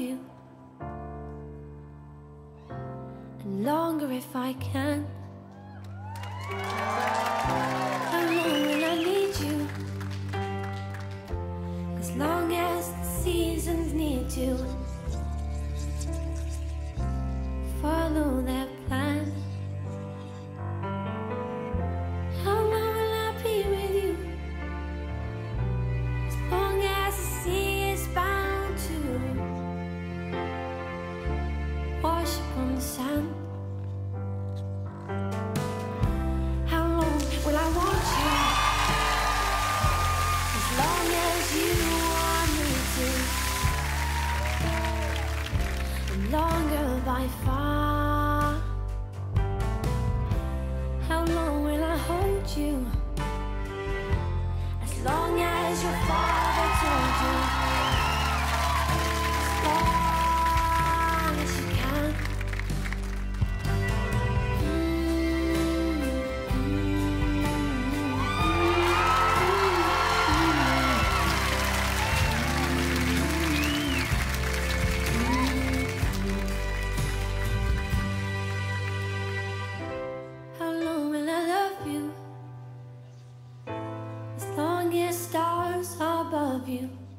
you, and longer if I can. How long will I need you? As long as the seasons need to follow their plan. How long will I be with you? As long as the sea is bound to wash upon the sand. How long will I want you? As long as you want me to, and longer by far. How long will I hold you? As long as your father told you. As long as you can. How long will I love you? As long as stars are above you.